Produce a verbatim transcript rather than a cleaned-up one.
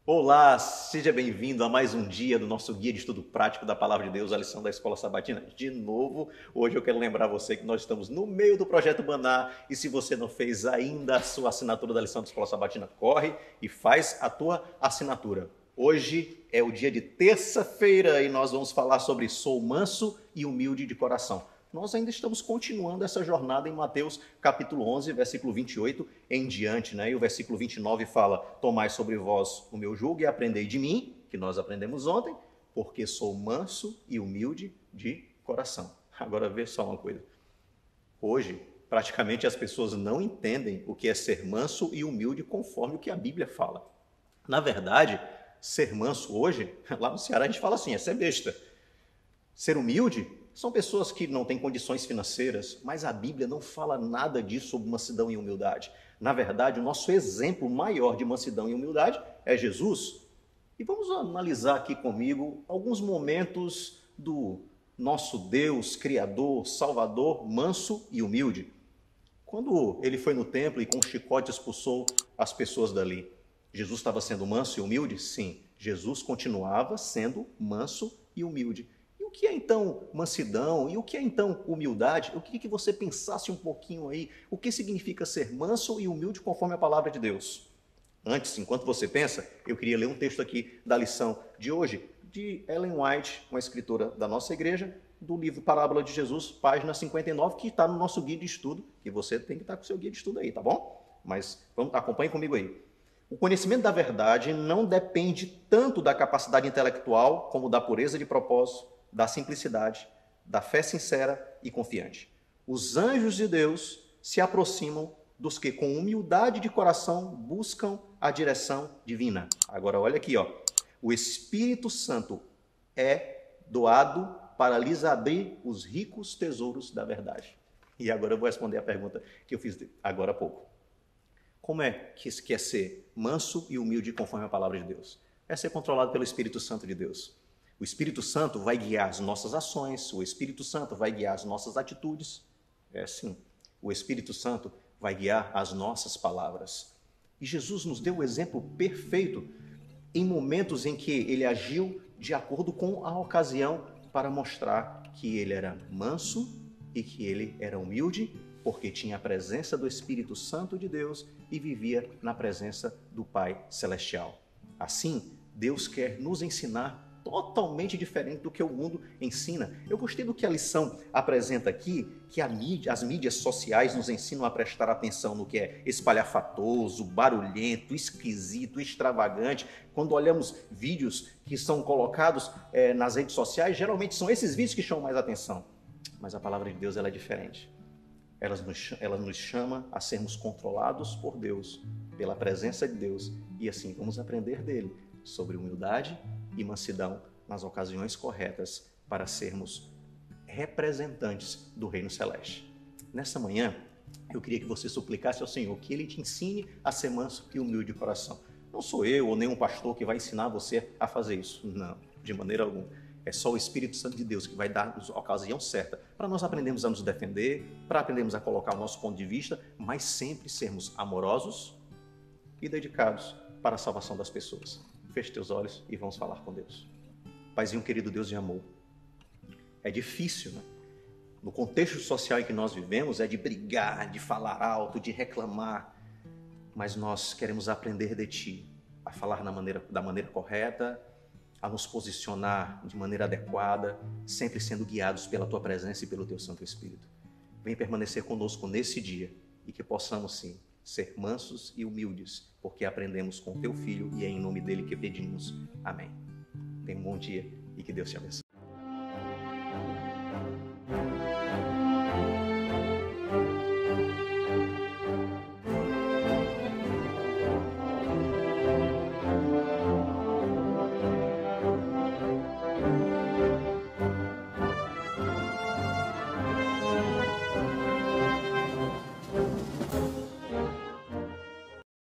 Olá, seja bem-vindo a mais um dia do nosso guia de estudo prático da Palavra de Deus, a lição da Escola Sabatina. De novo, hoje eu quero lembrar você que nós estamos no meio do Projeto Maná e se você não fez ainda a sua assinatura da lição da Escola Sabatina, corre e faz a tua assinatura. Hoje é o dia de terça-feira e nós vamos falar sobre sou manso e humilde de coração. Nós ainda estamos continuando essa jornada em Mateus capítulo onze, versículo vinte e oito em diante, né? E o versículo vinte e nove fala, tomai sobre vós o meu jugo e aprendei de mim, que nós aprendemos ontem, porque sou manso e humilde de coração. Agora vê só uma coisa. Hoje, praticamente as pessoas não entendem o que é ser manso e humilde conforme o que a Bíblia fala. Na verdade, ser manso hoje, lá no Ceará a gente fala assim, é ser besta. Ser humilde são pessoas que não têm condições financeiras, mas a Bíblia não fala nada disso sobre mansidão e humildade. Na verdade, o nosso exemplo maior de mansidão e humildade é Jesus. E vamos analisar aqui comigo alguns momentos do nosso Deus, Criador, Salvador, manso e humilde. Quando ele foi no templo e com um chicote expulsou as pessoas dali, Jesus estava sendo manso e humilde? Sim, Jesus continuava sendo manso e humilde. O que é então mansidão? E o que é então humildade? Eu queria que você pensasse um pouquinho aí o que significa ser manso e humilde conforme a palavra de Deus. Antes, enquanto você pensa, eu queria ler um texto aqui da lição de hoje, de Ellen White, uma escritora da nossa igreja, do livro Parábola de Jesus, página cinquenta e nove, que está no nosso guia de estudo, que você tem que estar com o seu guia de estudo aí, tá bom? Mas vamos, acompanhe comigo aí. O conhecimento da verdade não depende tanto da capacidade intelectual como da pureza de propósito, da simplicidade, da fé sincera e confiante. Os anjos de Deus se aproximam dos que com humildade de coração buscam a direção divina. Agora olha aqui, ó. O Espírito Santo é doado para lhes abrir os ricos tesouros da verdade. E agora eu vou responder a pergunta que eu fiz agora há pouco. Como é que isso quer ser manso e humilde conforme a palavra de Deus? É ser controlado pelo Espírito Santo de Deus. O Espírito Santo vai guiar as nossas ações, o Espírito Santo vai guiar as nossas atitudes. É sim, o Espírito Santo vai guiar as nossas palavras. E Jesus nos deu o exemplo perfeito em momentos em que ele agiu de acordo com a ocasião para mostrar que ele era manso e que ele era humilde, porque tinha a presença do Espírito Santo de Deus e vivia na presença do Pai Celestial. Assim, Deus quer nos ensinar totalmente diferente do que o mundo ensina. Eu gostei do que a lição apresenta aqui, que a mídia, as mídias sociais nos ensinam a prestar atenção no que é espalhafatoso, barulhento, esquisito, extravagante. Quando olhamos vídeos que são colocados é, nas redes sociais, geralmente são esses vídeos que chamam mais atenção. Mas a palavra de Deus ela é diferente. Ela nos, ela nos chama a sermos controlados por Deus, pela presença de Deus, e assim vamos aprender dele sobre humildade e mansidão nas ocasiões corretas para sermos representantes do Reino Celeste. Nessa manhã, eu queria que você suplicasse ao Senhor que Ele te ensine a ser manso e humilde de coração. Não sou eu ou nenhum pastor que vai ensinar você a fazer isso. Não, de maneira alguma. É só o Espírito Santo de Deus que vai dar a ocasião certa para nós aprendermos a nos defender, para aprendermos a colocar o nosso ponto de vista, mas sempre sermos amorosos e dedicados para a salvação das pessoas. Feche teus olhos e vamos falar com Deus. Paizinho querido, Deus de amor. É difícil, né? No contexto social em que nós vivemos, é de brigar, de falar alto, de reclamar. Mas nós queremos aprender de Ti, a falar na maneira, da maneira correta, a nos posicionar de maneira adequada, sempre sendo guiados pela Tua presença e pelo Teu Santo Espírito. Vem permanecer conosco nesse dia e que possamos, sim, ser mansos e humildes, porque aprendemos com Teu Filho e é em nome dele que pedimos. Amém. Tenha um bom dia e que Deus te abençoe.